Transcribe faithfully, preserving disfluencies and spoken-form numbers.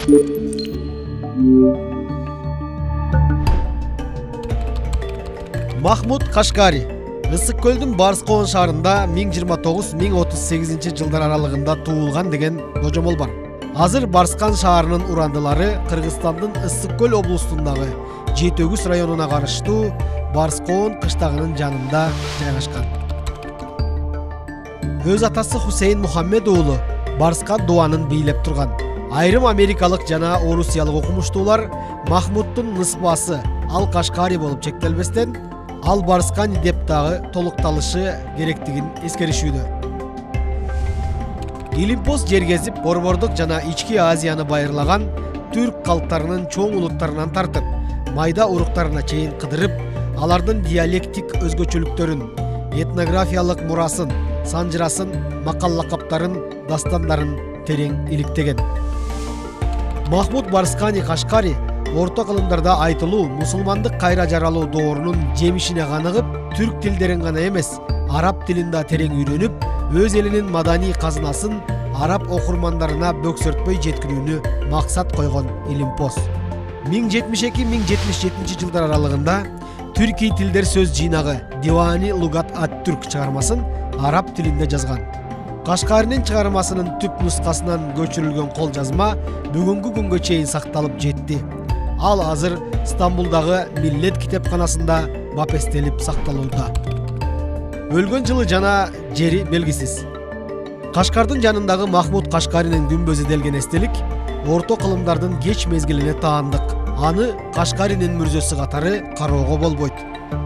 Mahmud Кашкари Ысык көлдүн Барскоон шаарында миң жыйырма тогуз — миң отуз сегизинчи жылдар аралыгында туулган деген божомол бар. Азыр Барскан шаарынын урандылары Кыргызстандын Ысык көл облусундагы Жети-Өгүз районуна карыштуу Барскоон кыштагынын жанында жайгашкан. Өз атасы Хусейн Мухаммед уулу Барскан дуанын бийлеп турган. Айрым америкалык жана орусиялык окумуштуулар Махмуддун ныспасы ал Кашкари болуп чектелбестен, ал Барскани деп дагы толукталышы керектигин эскеришүүдө. Илимпоз жер кезип, Борбордук жана Ички Азияны байырлаган түрк калктарынын чоң улуттарынан тартып, майда уруктарына чейин кыдырып, алардын диалектик өзгөчөлүктөрүн, этнографиялык мурасын, санжырасын, макал лакаптарын, дастандарын терең иликтеген. Махмуд Барскани Кашкари орто кылымдарда айтылуу мусулмандык кайра жаралуу доорунун жемишине каныгып, түрк тилдерин гана эмес, араб тилин да терең үйрөнүп, өз элинин маданий казынасын араб окурмандарына бөксөртпөй жеткирүүнү максат койгон Илимпоз. миң жетимиш эки — миң жетимиш жетинчи жылдар аралыгында түркий тилдер сөз жыйнагы Дивани Лугат ат-Түрк чыгармасын араб тилинде жазган. Кашкаринин чыгармасынын түп нускасынан көчүрүлгөн кол жазма бүгүнкү күнгө чейин сакталып жетти. Ал азыр Стамбулдагы Миллет китепканасында бапестелип сакталууда. Өлгөн жылы жана жери белгисиз. Кашкардын жанындагы Махмуд Кашкаринин күмбөзү делген эстелик орто кылымдардын кеч мезгилине таандык. Аны Кашкаринин мүрзөсү катары кароого болбойт.